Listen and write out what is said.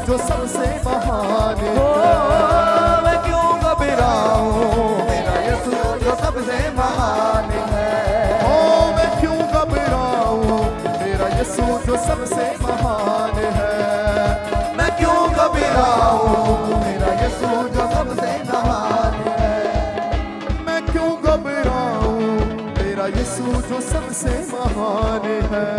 जो सबसे महान है। मैं क्यों घबराऊं, मेरा यीशु जो सबसे महान है। ओ मैं क्यों घबराऊं, मेरा यीशु जो सबसे महान है। मैं क्यों घबराऊं, मेरा यीशु जो सबसे महान है। मैं क्यों घबराऊं, मेरा यीशु जो सबसे महान है।